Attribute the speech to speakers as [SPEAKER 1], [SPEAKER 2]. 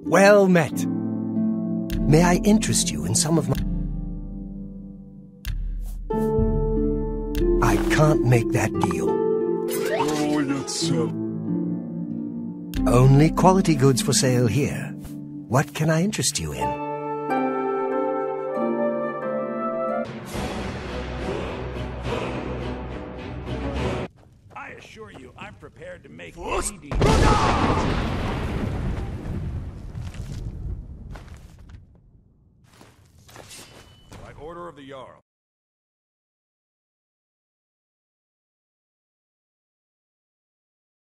[SPEAKER 1] Well met. May I interest you in some of my... I can't make that deal.
[SPEAKER 2] Oh, it's
[SPEAKER 1] Only quality goods for sale here. What can I interest you in?
[SPEAKER 3] I assure you, I'm prepared to make any deal.
[SPEAKER 2] by order of the Jarl.